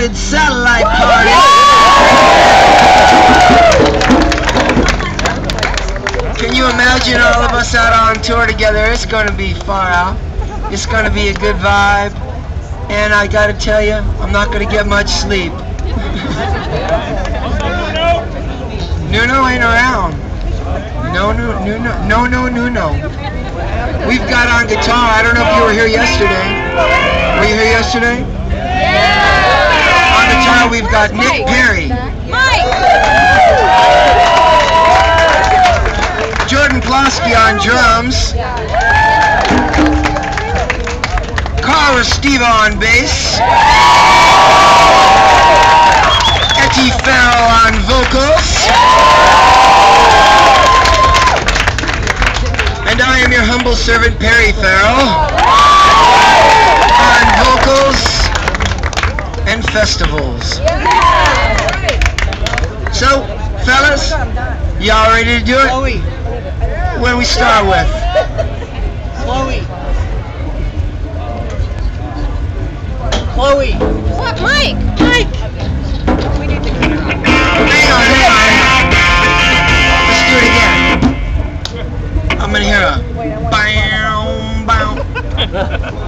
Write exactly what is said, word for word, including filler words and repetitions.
United Satellite Party. Can you imagine all of us out on tour together? It's going to be far out. It's going to be a good vibe. And I got to tell you, I'm not going to get much sleep. Nuno ain't around. No, no, no, no, no, no, no. We've got on guitar. I don't know if you were here yesterday. Were you here yesterday? Yeah. On guitar, we've got Nick Perry. Mike. Jordan Plosky on drums. Carl Restiva on bass. Etty Ferrell on vocals. And I am your humble servant, Perry Ferrell, on vocals and festivals. So, fellas, y'all ready to do it? Chloe. What do we start with? Chloe. Chloe. What, Mike? Mike. We need to Hang on, hang on. Let's do it again. I'm gonna hear a bow, bow.